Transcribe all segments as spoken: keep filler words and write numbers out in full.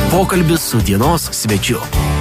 Pokalbis su dienos svečiu.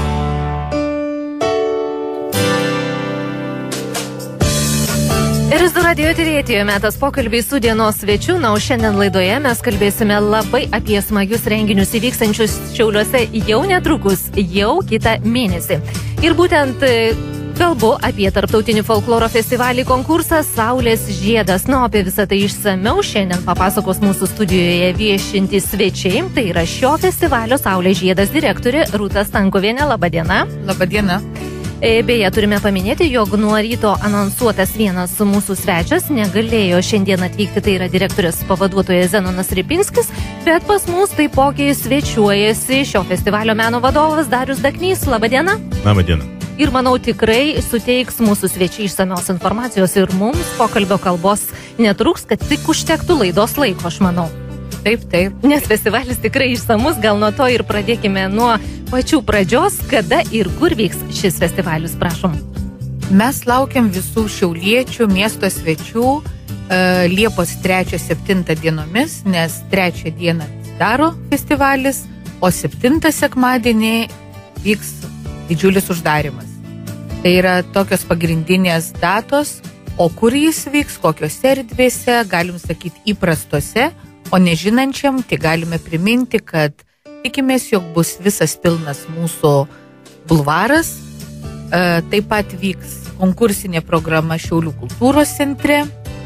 Rizų radio eteryje metas pokalbiai su dienos svečiu, na, o šiandien laidoje mes kalbėsime labai apie smagius renginius įvykstančius Šiauliuose jau netrukus, jau kitą mėnesį. Ir būtent kalbu apie tarptautinį folkloro festivalį konkursą Saulės žiedas. Na, apie visą tai išsamiau šiandien papasakos mūsų studijoje viešinti svečiai. Tai yra šio festivalio Saulės žiedas direktorė Rūta Stankovienė. Labadiena. Labadiena. Beje, turime paminėti, jog nuo ryto anonsuotas vienas mūsų svečias negalėjo šiandien atvykti, tai yra direktorės pavaduotojas Zenonas Ripinskis, bet pas mus taipogi svečiuojasi šio festivalio meno vadovas Darius Daknys. Labadiena. Labadiena. Ir manau tikrai suteiks mūsų svečiai išsamios informacijos ir mums pokalbio kalbos netruks, kad tik užtektų laidos laiko, aš manau. Taip, taip. Nes festivalis tikrai išsamus, gal nuo to ir pradėkime nuo pačių pradžios, kada ir kur vyks šis festivalis, prašom. Mes laukiam visų šiauliečių, miesto svečių e, Liepos trečią septintą dienomis, nes trečią dieną daro festivalis, o septintą sekmadienį vyks didžiulis uždarimas. Tai yra tokios pagrindinės datos, o kur jis vyks, kokiose erdvėse, galim sakyti įprastose, o nežinančiam, tai galime priminti, kad tikimės, jog bus visas pilnas mūsų bulvaras. E, taip pat vyks konkursinė programa Šiaulių kultūros centre.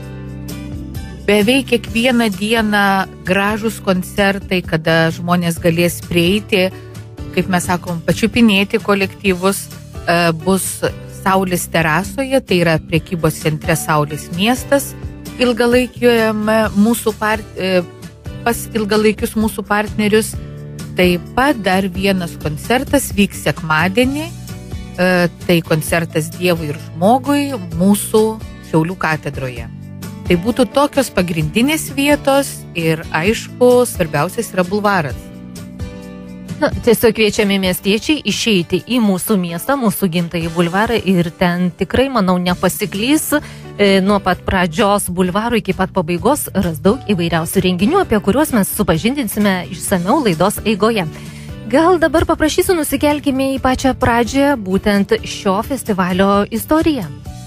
Beveik kiekvieną dieną gražus koncertai, kada žmonės galės prieiti, kaip mes sakom, pačiupinėti kolektyvus, e, bus Saulės terasoje, tai yra prekybos centre Saulės miestas, ilgalaikiojame mūsų part... pas ilgalaikius mūsų partnerius. Taip pat dar vienas koncertas vyks sekmadienį, tai koncertas Dievui ir žmogui mūsų Šiaulių katedroje. Tai būtų tokios pagrindinės vietos ir aišku, svarbiausias yra bulvaras. Na, tiesiog kviečiami miestiečiai išeiti į mūsų miestą, mūsų gimtąjį bulvarą ir ten tikrai, manau, nepasiklys. E, nuo pat pradžios bulvaro iki pat pabaigos ras daug įvairiausių renginių, apie kuriuos mes supažindinsime išsamiau laidos eigoje. Gal dabar paprašysiu nusikelkime į pačią pradžią, būtent šio festivalio istoriją.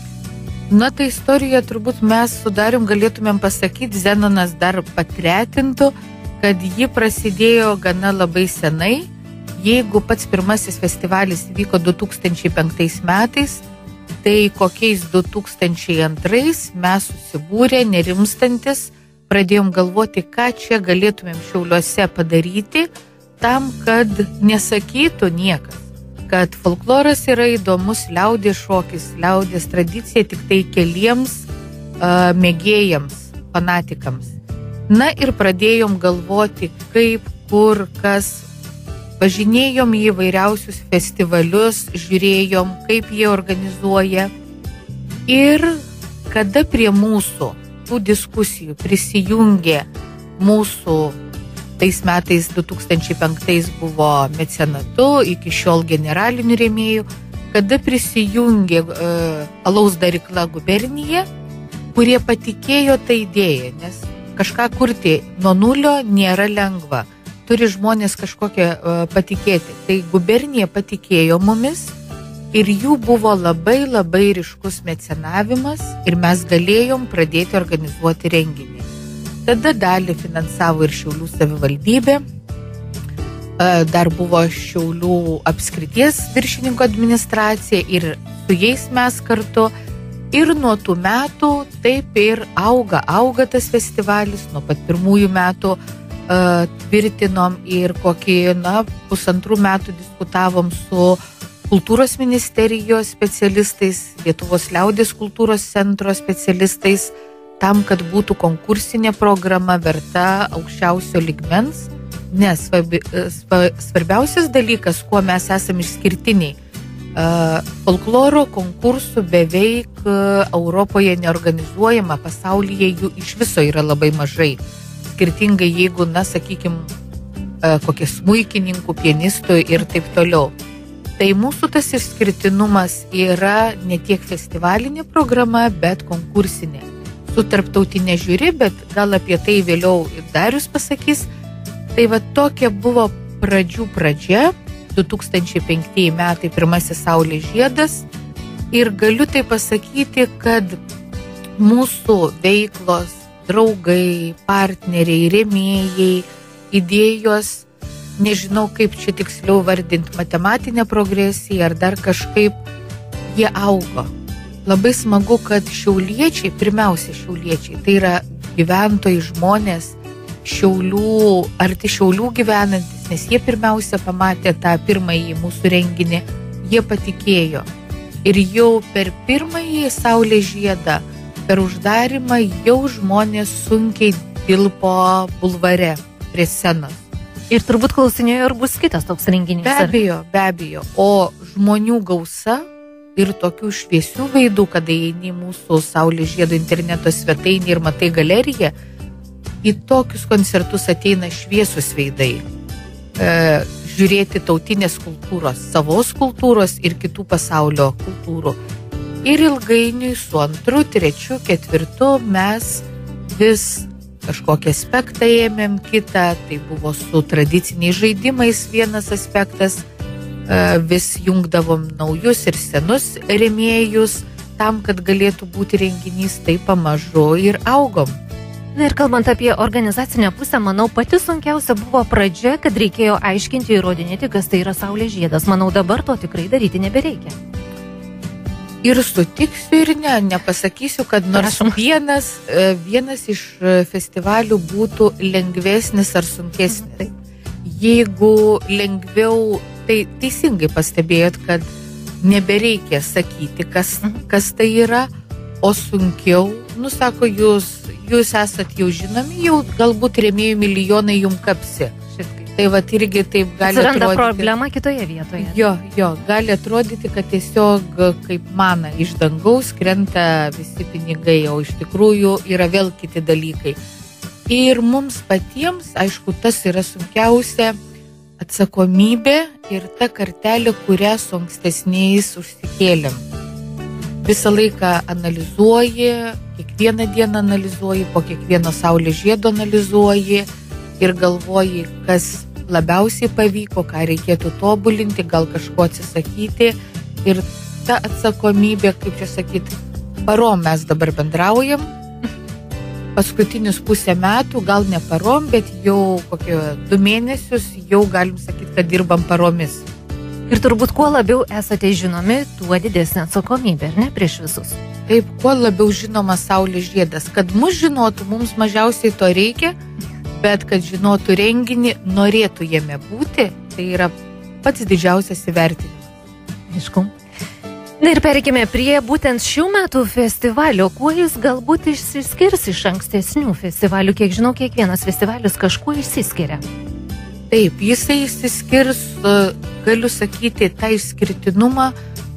Na, tai istoriją turbūt mes su Darium galėtumėm pasakyti, Zenonas dar patretintų, kad ji prasidėjo gana labai senai. Jeigu pats pirmasis festivalis vyko du tūkstančiai penktais metais, tai kokiais du tūkstančiai antrais mes susibūrę, nerimstantis, pradėjom galvoti, ką čia galėtumėm Šiauliuose padaryti, tam, kad nesakytų niekas, kad folkloras yra įdomus liaudies šokis, liaudies tradicija tik tai keliems uh, mėgėjams, fanatikams. Na ir pradėjom galvoti, kaip, kur, kas. Važinėjom į įvairiausius festivalius, žiūrėjom, kaip jie organizuoja. Ir kada prie mūsų tų diskusijų prisijungė mūsų, tais metais du tūkstančiai penktais buvo mecenatu, iki šiol generalinių rėmėjų, kada prisijungė uh, Alaus darykla gubernija, kurie patikėjo tą idėją, nes kažką kurti nuo nulio nėra lengva. Turi žmonės kažkokią uh, patikėti. Tai gubernija patikėjo mumis ir jų buvo labai labai ryškus mecenavimas ir mes galėjom pradėti organizuoti renginį. Tada dalį finansavo ir Šiaulių savivaldybė, uh, dar buvo Šiaulių apskrities viršininko administracija ir su jais mes kartu. Ir nuo tų metų taip ir auga, auga tas festivalis, nuo pat pirmųjų metų uh, tvirtinom ir kokį, na, pusantrų metų diskutavom su kultūros ministerijos specialistais, Lietuvos liaudies kultūros centro specialistais, tam, kad būtų konkursinė programa verta aukščiausio lygmens, nes svarbi, svarbiausias dalykas, kuo mes esame išskirtiniai, Uh, folkloro konkursų beveik uh, Europoje neorganizuojama, pasaulyje jų iš viso yra labai mažai. Skirtingai jeigu, na, sakykim, uh, kokie smuikininkų, pianistų ir taip toliau. Tai mūsų tas išskirtinumas yra ne tiek festivalinė programa, bet konkursinė. Su tarptautinė žiūri, bet gal apie tai vėliau Darius pasakys. Tai va tokia buvo pradžių pradžia, du tūkstančiai penktieji metai, pirmasis Saulės žiedas. Ir galiu tai pasakyti, kad mūsų veiklos, draugai, partneriai, rėmėjai, idėjos, nežinau kaip čia tiksliau vardinti, matematinė progresija ar dar kažkaip, jie augo. Labai smagu, kad šiauliečiai, pirmiausia šiauliečiai, tai yra gyventojai, žmonės, Šiaulių, arti Šiaulių gyvenantis, nes jie pirmiausia pamatė tą pirmąjį mūsų renginį, jie patikėjo. Ir jau per pirmąjį Saulės žiedą, per uždarimą, jau žmonės sunkiai tilpo bulvare prie scenos. Ir turbūt klausinėjo, ar bus kitas toks renginys. Be abejo, be abejo. O žmonių gausa ir tokių šviesių veidų, kada eini mūsų Saulės žiedo interneto svetainį ir matai galeriją, į tokius koncertus ateina šviesus veidai. E, žiūrėti tautinės kultūros, savos kultūros ir kitų pasaulio kultūrų. Ir ilgainiui su antru, trečiu, ketvirtu mes vis kažkokį aspektą ėmėm, kitą, tai buvo su tradiciniais žaidimais vienas aspektas, vis jungdavom naujus ir senus rėmėjus tam, kad galėtų būti renginys, tai pamažu ir augom. Na ir kalbant apie organizacinę pusę, manau, pati sunkiausia buvo pradžia, kad reikėjo aiškinti ir įrodinėti, kas tai yra Saulės žiedas. Manau, dabar to tikrai daryti nebereikia. Ir sutiksiu ir ne, nepasakysiu, kad nors vienas, vienas iš festivalių būtų lengvesnis ar sunkesnis. Jeigu lengviau, tai teisingai pastebėjot, kad nebereikia sakyti, kas, kas tai yra, o sunkiau, nu sako, jūs, jūs esat jau žinomi, jau galbūt rėmėjų milijonai jum kapsi. Tai va irgi taip gali atsiranda atrodyti. Problema kitoje vietoje. Jo, jo, gali atrodyti, kad tiesiog kaip mana iš dangaus krenta visi pinigai, o iš tikrųjų yra vėl kiti dalykai. Ir mums patiems, aišku, tas yra sunkiausia atsakomybė ir ta kartelė, kurią su ankstesniais užsikėlėm. Visą laiką analizuoji, kiekvieną dieną analizuoji, po kiekvieno Saulės žiedo analizuoji ir galvoji, kas labiausiai pavyko, ką reikėtų tobulinti, gal kažko atsisakyti. Ir ta atsakomybė, kaip čia sakyti, parom mes dabar bendraujam. Paskutinius pusę metų, gal ne parom, bet jau kokio du mėnesius jau galim sakyti, kad dirbam paromis. Ir turbūt kuo labiau esate žinomi, tuo didesnė atsakomybė, ar ne, prieš visus? Taip, kuo labiau žinoma Saulės žiedas. Kad mus žinotų, mums mažiausiai to reikia, bet kad žinotų renginį, norėtų jame būti, tai yra pats didžiausias įvertinimas. Aišku. Na ir perikime prie būtent šių metų festivalio. Kuo jis galbūt išsiskirs iš ankstesnių festivalių? Kiek žinau, kiekvienas festivalis kažkuo išsiskiria. Taip, jisai išsiskirs, galiu sakyti, tą išskirtinumą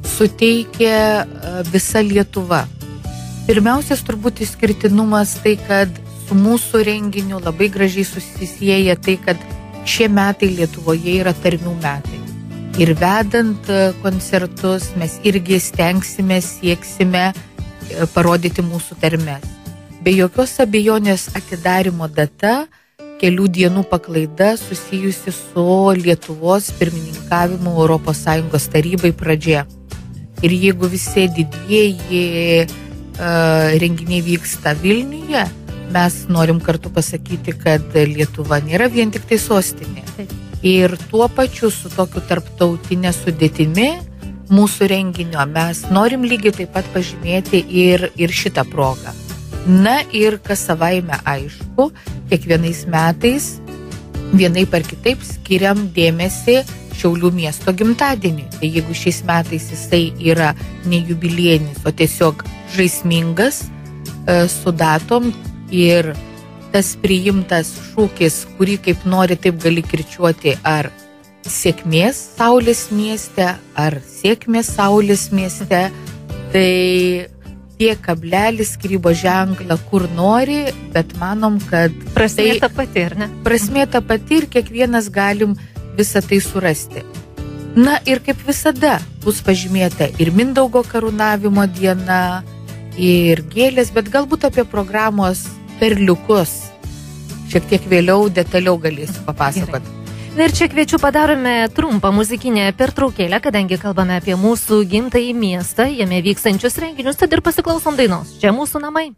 suteikia visa Lietuva. Pirmiausias turbūt išskirtinumas tai, kad su mūsų renginiu labai gražiai susisieja tai, kad šie metai Lietuvoje yra tarmių metai. Ir vedant koncertus mes irgi stengsime, sieksime parodyti mūsų tarmes. Be jokios abejonės atidarimo data, kelių dienų paklaida susijusi su Lietuvos pirmininkavimu Europos Sąjungos tarybai pradžia. Ir jeigu visi didieji uh, renginiai vyksta Vilniuje, mes norim kartu pasakyti, kad Lietuva nėra vien tik tai sostinė. Ir tuo pačiu su tokiu tarptautinė sudėtimi mūsų renginio mes norim lygiai taip pat pažymėti ir, ir šitą progą. Na ir kas savaime aišku, kiekvienais metais vienaip ar kitaip skiriam dėmesį Šiaulių miesto gimtadieniui. Tai jeigu šiais metais jisai yra ne jubiliejinis, o tiesiog žaismingas e, su datom ir tas priimtas šūkis, kurį kaip nori taip gali kirčiuoti, ar sėkmės Saulės mieste, ar sėkmės Saulės mieste, tai tie kablelis, skrybo ženklą, kur nori, bet manom, kad prasmė ta pati, ar ne? Prasmė ta pati ir kiekvienas galim visą tai surasti. Na ir kaip visada bus pažymėta ir Mindaugo karūnavimo diena, ir gėlės, bet galbūt apie programos perliukus šiek tiek vėliau detaliau galėsiu papasakoti. Ir čia kviečiu padarome trumpą muzikinę pertraukėlę, kadangi kalbame apie mūsų gimtąjį miestą, jame vykstančius renginius, tad ir pasiklausom dainos. Čia mūsų namai.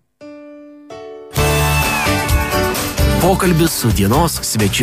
Pokalbis su dienos svečiu.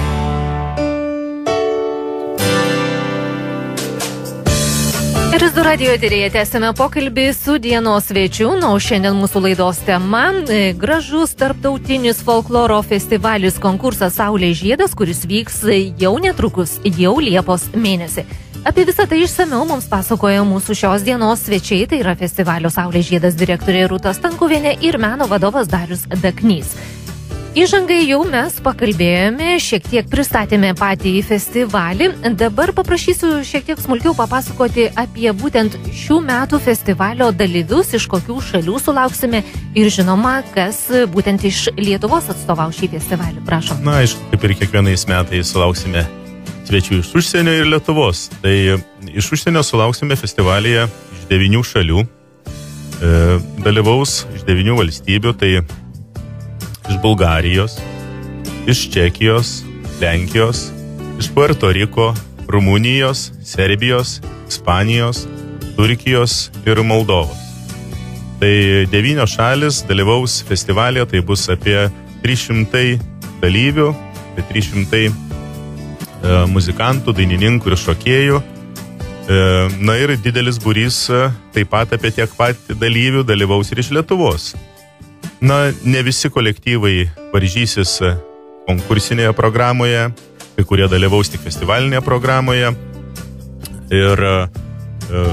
Rizdu radio eteryje tęsime pokalbį su dienos svečiu, na, o šiandien mūsų laidos tema – gražus tarptautinis folkloro festivalis konkursas Saulės žiedas, kuris vyks jau netrukus, jau Liepos mėnesį. Apie visą tai išsamiau mums pasakoja mūsų šios dienos svečiai, tai yra festivalio Saulės žiedas direktorė Rūta Stankuvienė ir meno vadovas Darius Daknys. Įžangai jau mes pakalbėjome, šiek tiek pristatėme patį festivalį. Dabar paprašysiu šiek tiek smulkiau papasakoti apie būtent šių metų festivalio dalyvius, iš kokių šalių sulauksime ir žinoma, kas būtent iš Lietuvos atstovau šį festivalį. Prašom. Na, aišku, kaip ir kiekvienais metais sulauksime svečių iš užsienio ir Lietuvos. Tai iš užsienio sulauksime festivalyje iš devynių šalių. E, dalyvaus iš devynių valstybių, tai iš Bulgarijos, iš Čekijos, Lenkijos, iš Puerto Riko, Rumunijos, Serbijos, Ispanijos, Turkijos ir Moldovos. Tai devynios šalis dalyvaus festivalėje, tai bus apie trys šimtai dalyvių, tai trys šimtai e, muzikantų, dainininkų ir šokėjų. E, na ir didelis būrys taip pat apie tiek pat dalyvių dalyvaus ir iš Lietuvos. Na, ne visi kolektyvai varžysis konkursinėje programoje, kai kurie dalyvaus tik festivalinėje programoje. Ir e,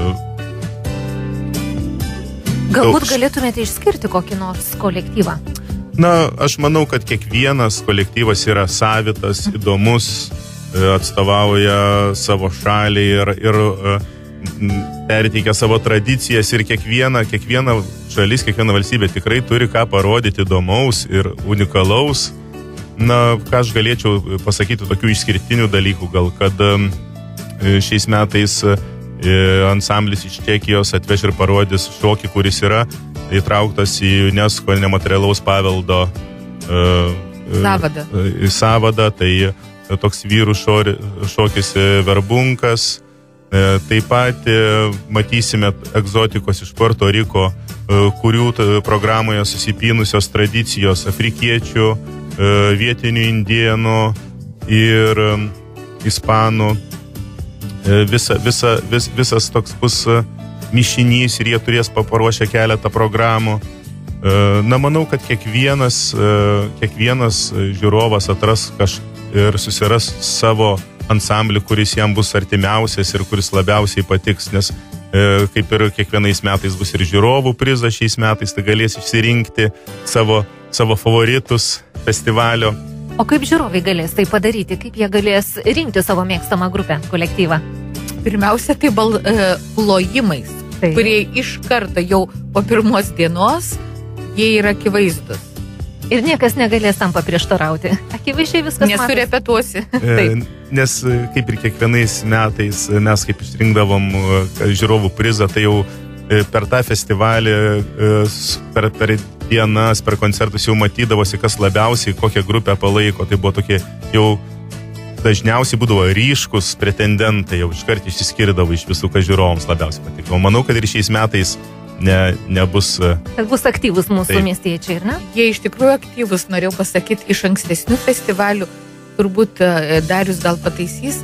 Galbūt galėtumėte išskirti kokį nors kolektyvą? Na, aš manau, kad kiekvienas kolektyvas yra savitas, įdomus, atstovauja savo šalį ir, ir perteikia savo tradicijas ir kiekviena, kiekviena šalis, kiekviena valstybė tikrai turi ką parodyti įdomaus ir unikalaus. Na, ką aš galėčiau pasakyti tokių išskirtinių dalykų, gal kad šiais metais ansamblis iš Čekijos atveš ir parodys šokį, kuris yra įtrauktas į UNESCO nematerialaus paveldo Sąvadą. į sąvadą, tai toks vyrų šokis verbunkas. Taip pat matysime egzotikos iš Puerto Riko, kurių programoje susipynusios tradicijos afrikiečių, vietinių indienų ir ispanų. Visa, visa, vis, visas toks bus mišinys ir jie turės paruošę keletą programų. Na, manau, kad kiekvienas, kiekvienas žiūrovas atras kaž ir susiras savo ansamblį, kuris jam bus artimiausias ir kuris labiausiai patiks, nes e, kaip ir kiekvienais metais bus ir žiūrovų prizas šiais metais, tai galės išsirinkti savo, savo favoritus festivalio. O kaip žiūrovai galės tai padaryti? Kaip jie galės rinkti savo mėgstamą grupę, kolektyvą? Pirmiausia, tai bal, e, plojimais, tai. Kurie iš karto jau po pirmos dienos jie yra akivaizdus. Ir niekas negalės tam paprieštarauti. Akivaizdžiai viskas matos. Nesurepetuosi. E, nes kaip ir kiekvienais metais mes kaip išrinkdavom žiūrovų prizą, tai jau per tą festivalį, per, per dienas, per koncertus jau matydavosi, kas labiausiai kokią grupę palaiko. Tai buvo tokie jau dažniausiai būdavo ryškus pretendentai, jau iškart išsiskirdavo iš visų, kas žiūrovams labiausiai patiko. Manau, kad ir šiais metais Ne, nebus... Kad bus aktyvus mūsų taip. Miestiečiai, ir ne? Jie iš tikrųjų aktyvus, norėjau pasakyti, iš ankstesnių festivalių, turbūt Darius gal pataisys,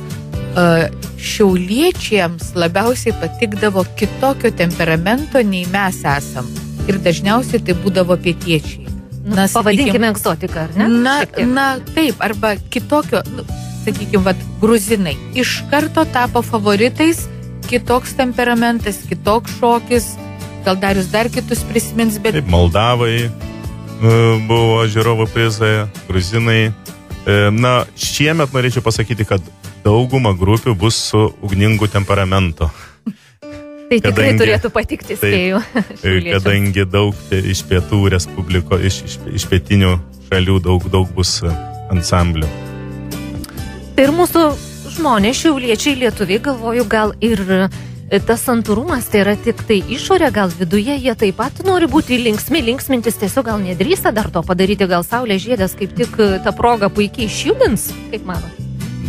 šiauliečiams labiausiai patikdavo kitokio temperamento, nei mes esam. Ir dažniausiai tai būdavo pietiečiai. Na, pavadinkime egzotiką, ar ne? Na, na taip, arba kitokio, nu, sakykime, vat, gruzinai. Iš karto tapo favoritais, kitoks temperamentas, kitoks šokis. Gal Darius dar kitus prisimins, bet... Taip, Moldavai buvo žiūrovų prizai, gruzinai. Na, šiemet norėčiau pasakyti, kad dauguma grupių bus su ugningu temperamento. Tai tikrai kadangi, turėtų patikti, spėju. Taip, kadangi daug iš pietų respubliko, iš, iš, iš pietinių šalių daug, daug bus ansamblių. Tai ir mūsų žmonės, šiauliečiai, lietuviai, galvoju, gal ir... Tas santūrumas tai yra tik tai išorė, gal viduje jie taip pat nori būti linksmi, linksmintis, tiesiog gal nedrįsta dar to padaryti, gal Saulės žiedas kaip tik ta proga puikiai išjudins, kaip manot?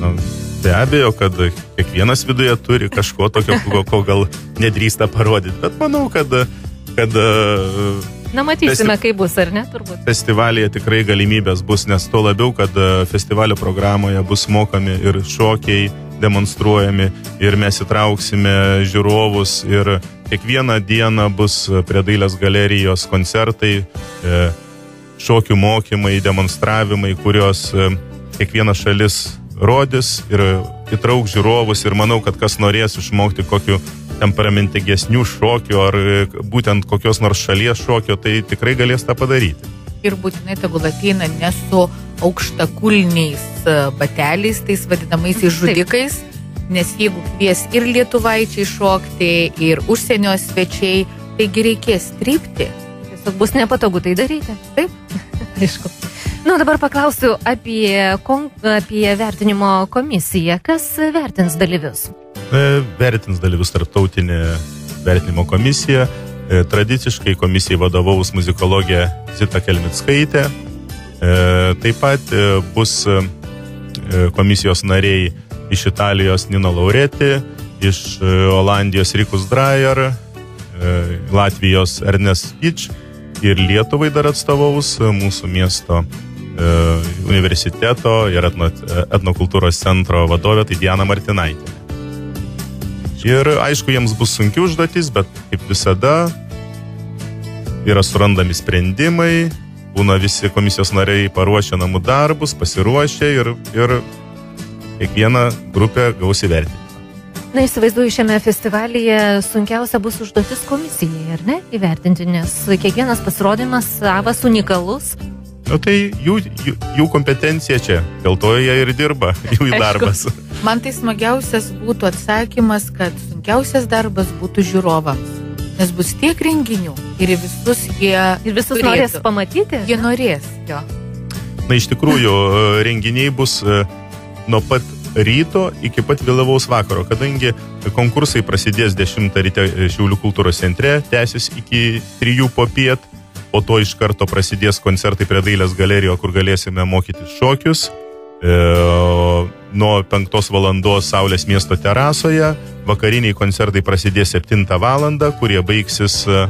Na, be abejo, kad kiekvienas viduje turi kažko tokio, ko, ko gal nedrįsta parodyti, bet manau, kad, kad Na, matysime, kaip bus, ar ne, turbūt. Festivalyje tikrai galimybės bus, nes to labiau, kad festivalio programoje bus mokami ir šokiai demonstruojami, ir mes įtrauksime žiūrovus, ir kiekvieną dieną bus prie Dailės galerijos koncertai, šokių mokymai, demonstravimai, kurios kiekviena šalis rodys ir įtrauks žiūrovus, ir manau, kad kas norės išmokti kokiu temperamentingesnių šokių ar būtent kokios nors šalies šokio, tai tikrai galės tą padaryti. Ir būtinai tegul ateina ne su aukštakulniais bateliais, tais vadinamaisiais žudikais, nes jeigu kvies ir lietuvaičiai šokti, ir užsienio svečiai, taigi reikės trypti. Tiesiog bus nepatogu tai daryti. Taip? Aišku. Nu, dabar paklausiu apie, apie vertinimo komisiją. Kas vertins dalyvius? Vertins dalyvius tarptautinė vertinimo komisija. Tradiciškai komisijai vadovaus muzikologė Zita Kelmickaitė. Taip pat bus komisijos nariai iš Italijos Nino Laureti, iš Olandijos Rikus Dreyer, Latvijos Ernest Pič ir Lietuvai dar atstovaus mūsų miesto universiteto ir etno, etnokultūros centro vadovė, tai Diana Martinaitė. Ir aišku, jiems bus sunki užduotis, bet kaip visada yra surandami sprendimai, būna visi komisijos nariai paruošę namų darbus, pasiruošę ir, ir kiekviena grupė gaus įvertinti. Na, įsivaizduoju, šiame festivalyje sunkiausia bus užduotis komisijai, ar ne, įvertinti, nes kiekvienas pasirodymas savas, unikalus. Nu, tai jų, jų, jų kompetencija čia, dėl to jie ir dirba, jų darbas. Man tai smagiausias būtų atsakymas, kad sunkiausias darbas būtų žiūrovams, nes bus tiek renginių ir visus jie ir visus turėtų. Norės pamatyti. Jie norės, jo. Na, iš tikrųjų, renginiai bus nuo pat ryto iki pat vėlavaus vakaro, kadangi konkursai prasidės dešimtą ryte Šiaulių kultūros centre, tęsis iki trijų popiet. Po to iš karto prasidės koncertai prie Dailės galerijoje, kur galėsime mokyti šokius. E, nuo penktos valandos Saulės miesto terasoje. Vakariniai koncertai prasidės septintą valandą, kurie baigsis e,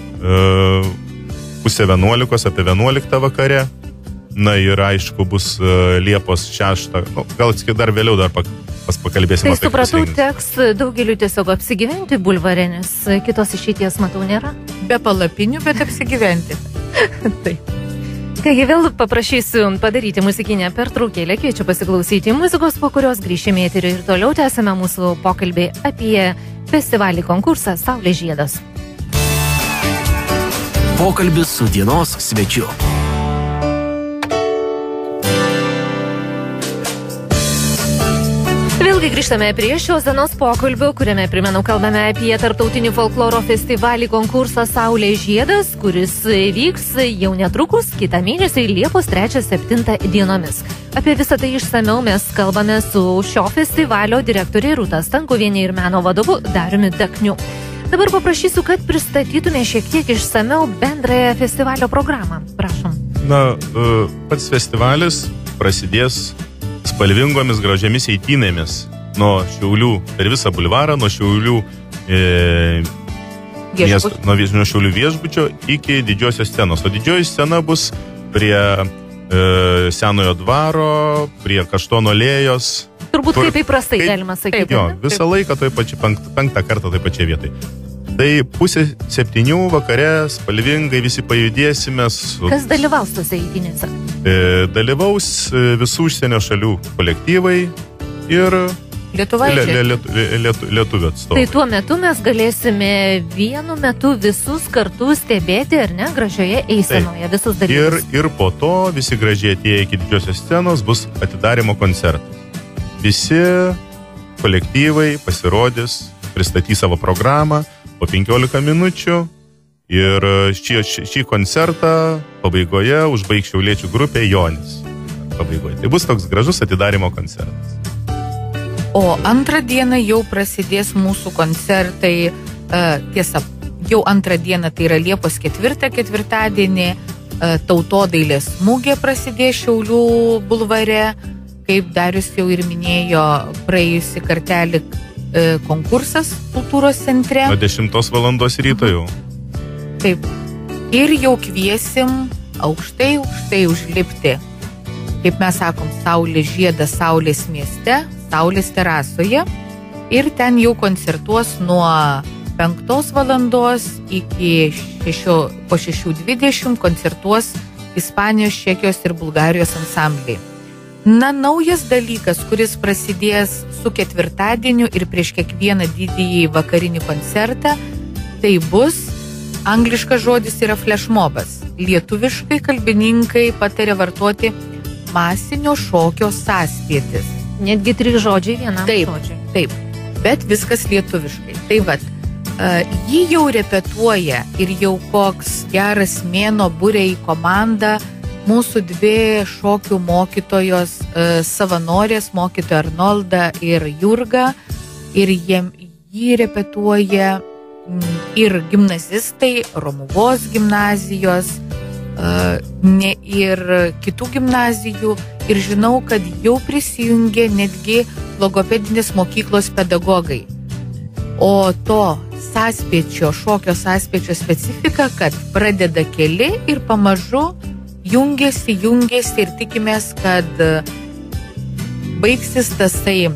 pusę vienuolikos, apie vienuoliktą vakare. Na ir aišku, bus e, Liepos šeštą. Nu, gal dar vėliau dar pak, pakalbėsime. Tai supratau, teks daugeliu tiesiog apsigyventi bulvare, nes kitos išeities, matau, nėra. Be palapinių, bet apsigyventi. Taip. Kągi, vėl paprašysiu padaryti muzikinę pertraukėlę, kviečiu pasiklausyti muzikos, po kurios grįšime į eterį ir toliau tęsime mūsų pokalbį apie festivalį konkursą Saulės žiedas. Pokalbis su dienos svečiu. Vėlgi grįžtame prie šios dienos pokalbio, kuriame, primenu, kalbame apie tarptautinį folkloro festivalį konkursą Saulės žiedas, kuris vyks jau netrukus kitą mėnesį Liepos trečią septintą dienomis. Apie visą tai išsamiau mes kalbame su šio festivalio direktorė Rūta Stankuvienė ir meno vadovu Dariumi Dakniu. Dabar paprašysiu, kad pristatytume šiek tiek išsamiau bendrąją festivalio programą. Prašom. Na, pats festivalis prasidės spalvingomis gražiamis eitynėmis nuo Šiaulių per visą bulvarą, nuo Šiaulių, e, miesto, nuo, nuo Šiaulių viešbučio iki didžiosios scenos. O didžioji scena bus prie e, Senojo dvaro, prie Kaštono alėjos. Turbūt kur, kaip įprastai kaip, galima sakyti. Jo, visą taip. laiką toj pačiai penkt, penktą kartą toj pačiai vietai. Tai pusė septynių vakare spalvingai visi pajudėsime su... Kas dalyvaus tose eitynėse? E, dalyvaus visų užsienio šalių kolektyvai ir lietuvaičiai. Le, le, le, lietu, lietuvių atstovai. Tai tuo metu mes galėsime vienu metu visus kartu stebėti, ar ne, gražioje eisenoje, tai. Visus dalyvius. Ir, ir po to visi gražiai atėję iki didžiosios scenos bus atidarimo koncertas. Visi kolektyvai pasirodys, pristatys savo programą po penkiolika minučių ir šį, šį, šį koncertą pabaigoje užbaigs šiauliečių grupė Jonis. Pabaigoje. Tai bus toks gražus atidarimo koncertas. O antrą dieną jau prasidės mūsų koncertai, tiesa, jau antrą dieną, tai yra Liepos ketvirtą, ketvirtadienį, tautodailės mugė prasidės Šiaulių bulvare, kaip Darius jau ir minėjo, praėjusi kartelį e, konkursas kultūros centre. Nuo dešimtos valandos ryto jau. Taip. Ir jau kviesim aukštai, aukštai užlipti, kaip mes sakom, Saulės žiedą Saulės mieste, Saulės terasoje. Ir ten jau koncertuos nuo penktos valandos iki šešio, po šešių dvidešimt koncertuos Ispanijos, Čekijos ir Bulgarijos ansambliai. Na, naujas dalykas, kuris prasidės su ketvirtadieniu ir prieš kiekvieną didįjį vakarinį koncertą, tai bus, angliškas žodis yra flashmobas. Lietuviškai kalbininkai patarė vartoti masinio šokio sąspėtis. Netgi trys žodžiai vienam taip, žodžiui. Taip, bet viskas lietuviškai. Tai vat, uh, jį jau repetuoja ir jau koks geras mėno būrė į komandą mūsų dvi šokių mokytojos uh, savanorės, mokytoja Arnolda ir Jurga. Ir jiem, jį repetuoja mm, ir gimnazistai Romuvos gimnazijos, uh, ne, ir kitų gimnazijų. Ir žinau, kad jau prisijungė netgi logopedinės mokyklos pedagogai. O to sąspėčio, šokio sąspėčio specifika, kad pradeda keli ir pamažu jungiasi, jungiasi ir tikimės, kad baigsis tasai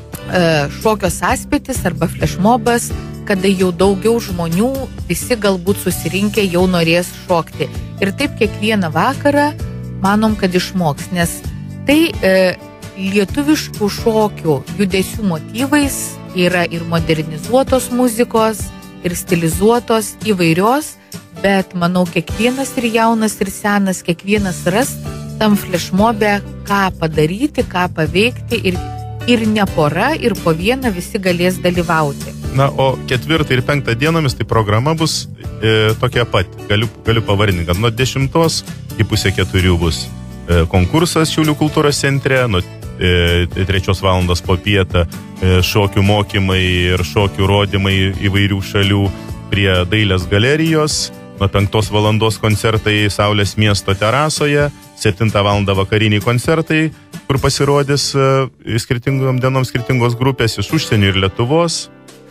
šokio sąspėtis arba flashmobas, kada jau daugiau žmonių, visi galbūt susirinkę jau norės šokti. Ir taip kiekvieną vakarą manom, kad išmoks, nes tai e, lietuviškų šokių judesių motyvais yra ir modernizuotos muzikos, ir stilizuotos įvairios, bet manau, kiekvienas ir jaunas, ir senas, kiekvienas ras tam flashmobe, ką padaryti, ką paveikti, ir, ir ne pora, ir po vieną visi galės dalyvauti. Na, o ketvirtą ir penktą dienomis tai programa bus e, tokia pat. Galiu, galiu pavardinti, kad nuo dešimtos iki pusė keturių bus konkursas Šiaulių kultūros centre, nuo e, trečios valandos po pietą e, šokių mokymai ir šokių rodymai įvairių šalių prie Dailės galerijos, nuo penktos valandos koncertai Saulės miesto terasoje, septintą valandą vakariniai koncertai, kur pasirodys e, skirtingom dienom skirtingos grupės iš užsienio ir Lietuvos,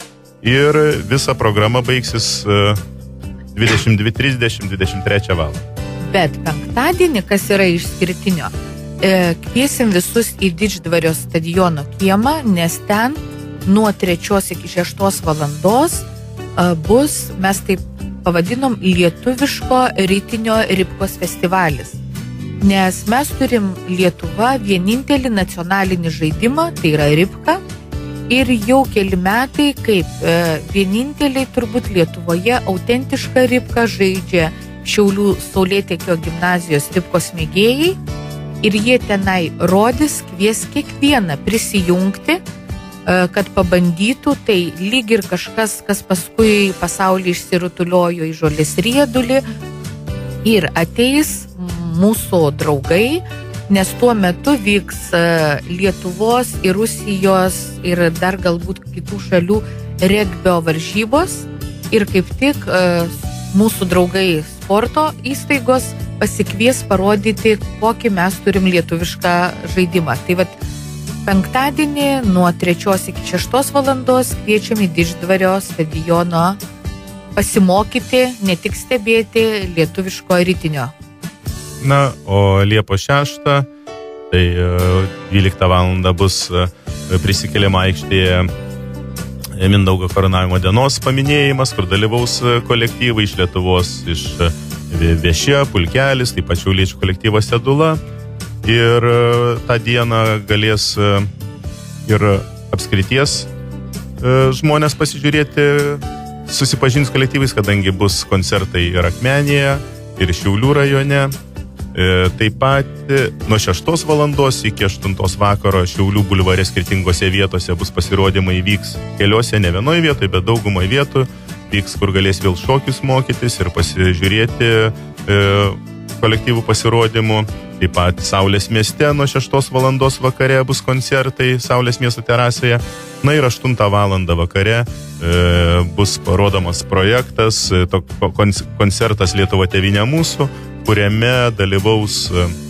ir visa programa baigsis e, dvidešimt dvi trisdešimt dvidešimt trečią valandą. Bet penktadienį, kas yra išskirtinio, e, kviesim visus į Didždvario stadiono kiemą, nes ten nuo trečios iki šeštos valandos e, bus, mes taip pavadinom, lietuviško rytinio Ripkos festivalis. Nes mes turim Lietuva vienintelį nacionalinį žaidimą, tai yra Ripka, ir jau keli metai, kaip e, vieninteliai turbūt Lietuvoje autentišką Ripką žaidžia Šiaulių Saulėtekio gimnazijos Ripkos mėgėjai, ir jie tenai rodys, kvies kiekvieną prisijungti, kad pabandytų, tai lyg ir kažkas, kas paskui pasaulį išsirutuliojo į žolės riedulį, ir ateis mūsų draugai, nes tuo metu vyks Lietuvos ir Rusijos ir dar galbūt kitų šalių regbio varžybos, ir kaip tik mūsų draugai sporto įstaigos pasikvies parodyti, kokį mes turim lietuvišką žaidimą. Tai vat penktadienį nuo trečios iki šeštos valandos kviečiam į Didždvario stadiono pasimokyti, ne tik stebėti lietuviško rytinio. Na, o Liepos šeštą, tai dvyliktą valandą bus prisikėlimo aikštėje Mindaugo karūnavimo dienos paminėjimas, kur dalyvaus kolektyvai iš Lietuvos, iš Viešė, Pulkelis, taip pat Šiauliečių kolektyvas Sedula. Ir tą dieną galės ir apskrities žmonės pasižiūrėti, susipažinti su kolektyvais, kadangi bus koncertai ir Akmenėje, ir Šiaulių rajone. Taip pat nuo šeštos valandos iki aštuntos vakaro Šiaulių bulvare skirtingose vietose bus pasirodymai, vyks keliose, ne vienoje vietoje, bet daugumoje vietų vyks, kur galės vėl šokius mokytis ir pasižiūrėti e, kolektyvų pasirodymų. Taip pat Saulės mieste nuo šeštos valandos vakare bus koncertai Saulės miesto terasoje. Na ir aštuntą valandą vakare e, bus parodomas projektas, e, to, koncertas Lietuva tėvynė mūsų, kuriame dalyvaus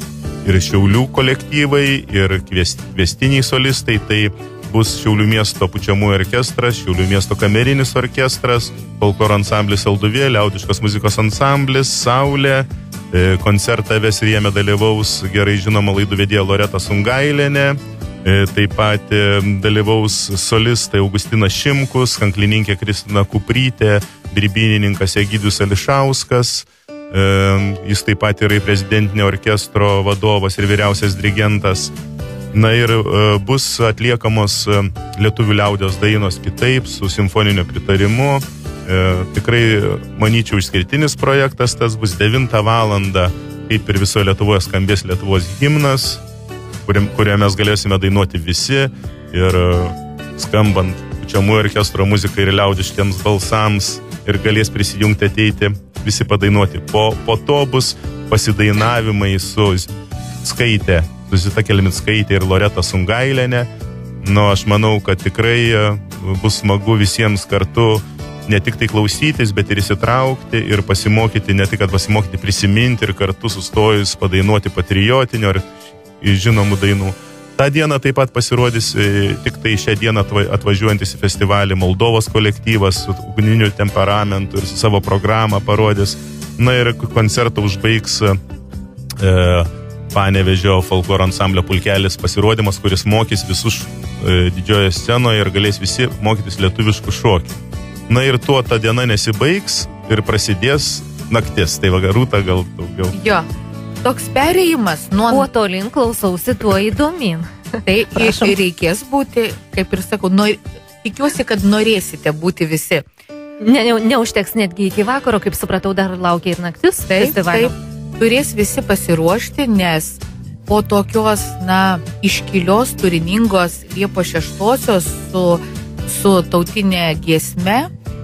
ir Šiaulių kolektyvai, ir kviestiniai solistai. Tai bus Šiaulių miesto pučiamųjų orkestras, Šiaulių miesto kamerinis orkestras, folkloro ansamblis Alduvė, liaudiškos muzikos ansamblis Saulė. Koncertą ves ir jame dalyvaus gerai žinoma laidų vedėja Loreta Sungailienė. Taip pat dalyvaus solistai Augustinas Šimkus, kanklininkė Kristina Kuprytė, birbynininkas Egidijus Ališauskas. Jis taip pat yra prezidentinio orkestro vadovas ir vyriausias dirigentas. Na ir bus atliekamos lietuvių liaudies dainos kitaip, su simfoniniu pritarimu. Tikrai, manyčiau, išskirtinis projektas, tas bus devintą valandą, kaip ir visoje Lietuvoje skambės Lietuvos himnas, kurioje mes galėsime dainuoti visi ir skambant pučiamųjų orkestro muzikai ir liaudiškiems balsams ir galės prisijungti ateiti visi padainuoti. Po, po to bus pasidainavimai su Skaitė, su Zita Kelmickaitė ir Loreta Sungailienė. Nu, aš manau, kad tikrai bus smagu visiems kartu ne tik tai klausytis, bet ir įsitraukti ir pasimokyti, ne tik kad pasimokyti, prisiminti ir kartu sustojus padainuoti patriotinio ir žinomų dainų. Ta diena taip pat pasirodys tik tai šią dieną atvažiuojantis į festivalį Moldovos kolektyvas su ugniniu temperamentu ir su savo programą parodys. Na ir koncertą užbaigs e, Panevėžio folkloro ansamblio Pulkelis pasirodymas, kuris mokys visus e, didžioje scenoje ir galės visi mokytis lietuviškų šokių. Na ir tuo ta diena nesibaigs ir prasidės naktis. Tai vagarūta gal daugiau. Jo, toks perėjimas nuo... Kuo tolin klausausi, tuo įdomin. Tai ir reikės būti, kaip ir sakau, nor... tikiuosi, kad norėsite būti visi. Ne, ne, neužteks netgi iki vakaro, kaip supratau, dar laukia ir naktis. Taip, taip, turės visi pasiruošti, nes po tokios, na, iškilios, turiningos Liepos šeštosios su... su tautinė giesme,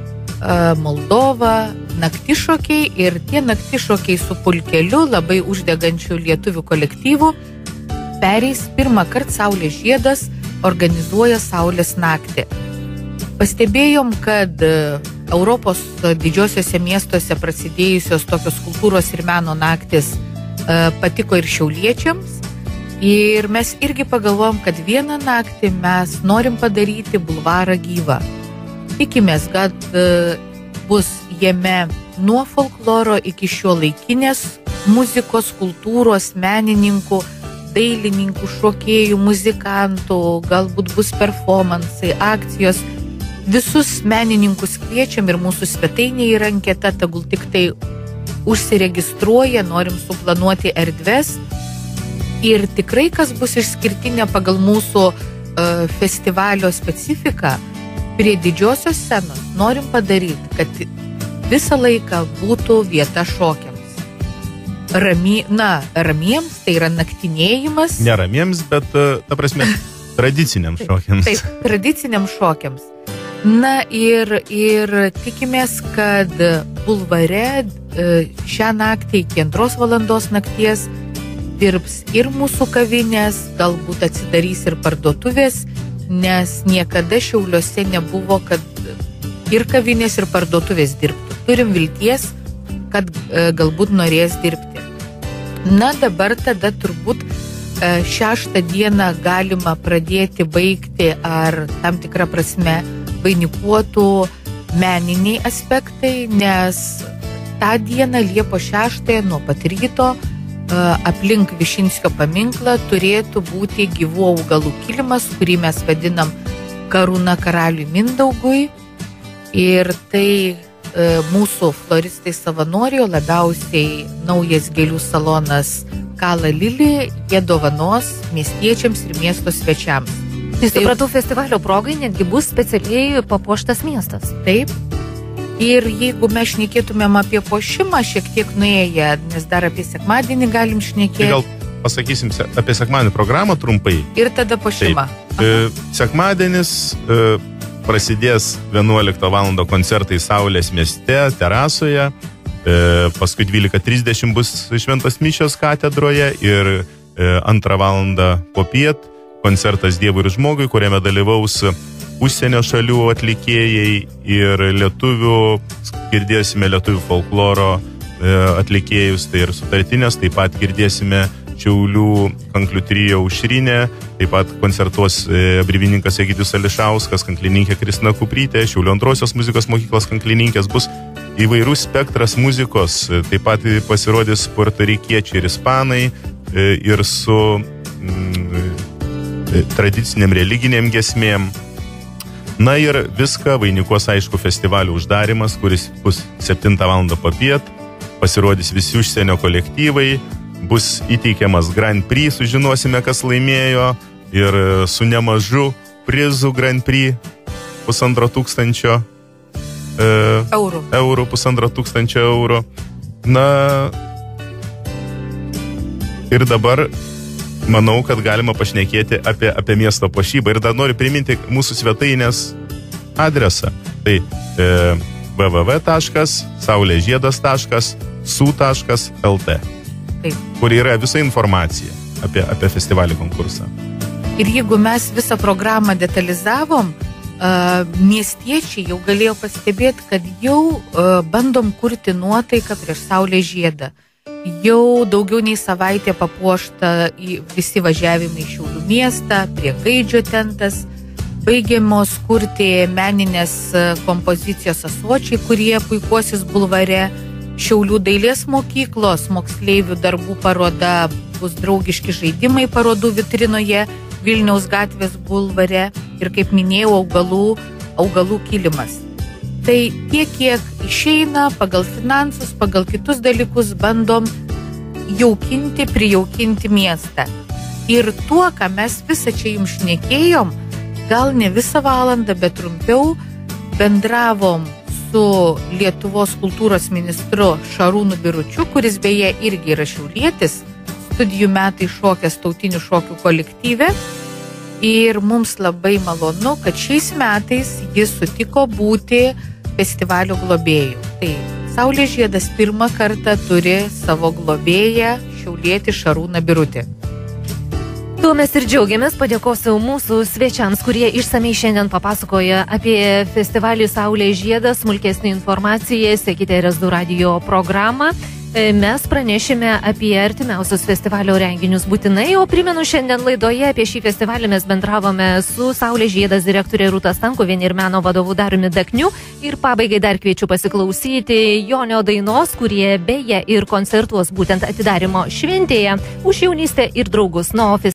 Moldova, naktišokiai ir tie naktišokiai su pulkeliu, labai uždegančių lietuvių kolektyvų, pereis pirmą kartą Saulės žiedas, organizuoja Saulės naktį. Pastebėjom, kad Europos didžiosiuose miestuose prasidėjusios tokios kultūros ir meno naktis patiko ir šiauliečiams. Ir mes irgi pagalvojom, kad vieną naktį mes norim padaryti bulvarą gyvą. Tikimės, kad uh, bus jame nuo folkloro iki šiuolaikinės muzikos, kultūros, menininkų, dailininkų, šokėjų, muzikantų, galbūt bus performansai, akcijos. Visus menininkus kviečiam ir mūsų svetainė yra anketa, tegul tik tai užsiregistruoja, norim suplanuoti erdves. Ir tikrai, kas bus išskirtinė pagal mūsų uh, festivalio specifiką, prie didžiosios scenos norim padaryti, kad visą laiką būtų vieta šokiams. Ramy, na, ramiems, tai yra naktinėjimas. Ne ramiems, bet, uh, ta prasme, tradiciniams šokiams. Taip, tradiciniams šokiams. Na ir, ir tikimės, kad bulvare uh, šią naktį iki antros valandos nakties dirbs ir mūsų kavinės, galbūt atsidarys ir parduotuvės, nes niekada Šiauliuose nebuvo, kad ir kavinės, ir parduotuvės dirbtų. Turim vilties, kad e, galbūt norės dirbti. Na, dabar tada turbūt e, šeštą dieną galima pradėti baigti ar tam tikrą prasme vainikuotų meniniai aspektai, nes tą dieną Liepos šeštąją nuo pat ryto aplink Višinskio paminklą turėtų būti gyvų augalų kilimas, kurį mes vadinam karūna karaliui Mindaugui. Ir tai e, mūsų floristai savanoriai, labiausiai naujas gėlių salonas Kala Lili, jie dovanos miestiečiams ir miesto svečiams. Tai supratau, festivalio progai netgi bus specialiai papuoštas miestas. Taip. Ir jeigu mes šnekėtumėm apie puošimą, šiek tiek nuėję, nes dar apie sekmadienį galim šnekėti. Tai gal pasakysim apie sekmadienį programą trumpai. Ir tada puošimą. Taip. Sekmadienis e, prasidės vienuoliktą valandą koncertai Saulės mieste, terasoje. E, paskui dvylika trisdešimt bus šventos mišios katedroje ir e, antrą valandą popiet koncertas Dievui ir žmogui, kuriame dalyvaus užsienio šalių atlikėjai ir lietuvių, girdėsime lietuvių folkloro atlikėjus, tai ir sutartinės, taip pat girdėsime Šiaulių kanklių trio Aušrinė, taip pat koncertuos brivininkas Egidijus Ališauskas, kanklininkė Kristina Kuprytė, Šiaulių antrosios muzikos mokyklos kanklininkės, bus įvairus spektras muzikos, taip pat pasirodys puertorikiečiai ir ispanai ir su mm, tradiciniam religiniam giesmėm. Na ir viską vainikuos, aišku, festivalio uždarimas, kuris bus septintą valandą popiet, pasirodys visi užsienio kolektyvai, bus įteikiamas Grand Prix, sužinosime, kas laimėjo, ir su nemažu prizu Grand Prix pusantro tūkstančio e, eurų. eurų, pusantro tūkstančio eurų. Na ir dabar manau, kad galima pašnekėti apie, apie miesto puošybą. Ir dar noriu priminti mūsų svetainės adresą. Tai e, w w w taškas saulėžiedas taškas su taškas l t, kur yra visa informacija apie, apie festivalį konkursą. Ir jeigu mes visą programą detalizavom, uh, miestiečiai jau galėjo pastebėti, kad jau uh, bandom kurti nuotaiką prieš Saulės žiedą. Jau daugiau nei savaitė papuošta į visi važiavimai į Šiaulių miestą, prie Gaidžio tentas, baigiamos kurti meninės kompozicijos ąsočiai, kurie puikuosis bulvare, Šiaulių dailės mokyklos moksleivių darbų paroda, bus draugiški žaidimai parodų vitrinoje, Vilniaus gatvės bulvare ir, kaip minėjau, augalų, augalų kilimas. Tai tiek, kiek išeina, pagal finansus, pagal kitus dalykus bandom jaukinti, prijaukinti miestą. Ir tuo, ką mes visą čia jums šnekėjom, gal ne visą valandą, bet trumpiau, bendravom su Lietuvos kultūros ministru Šarūnu Biručiu, kuris beje irgi yra šiaulietis, studijų metai šokęs tautinių šokių kolektyve. Ir mums labai malonu, kad šiais metais jis sutiko būti festivalio globėjų. Tai Saulės žiedas pirmą kartą turi savo globėją šiaulietį Šarūną Birutį. Tuo mes ir džiaugiamės, padėkosiu mūsų svečiams, kurie išsamei šiandien papasakoja apie festivalį Saulės žiedas. Smulkesnį informaciją sekite R S du radijo programą. Mes pranešime apie artimiausius festivalio renginius būtinai, o primenu, šiandien laidoje apie šį festivalį mes bendravome su Saulės žiedas direktorė Rūta Stankuvienė ir meno vadovu Dariumi Dakniu. Ir pabaigai dar kviečiu pasiklausyti Jonio dainos, kurie beje ir koncertuos būtent atidarimo šventėje už jaunystę ir draugus. Nu,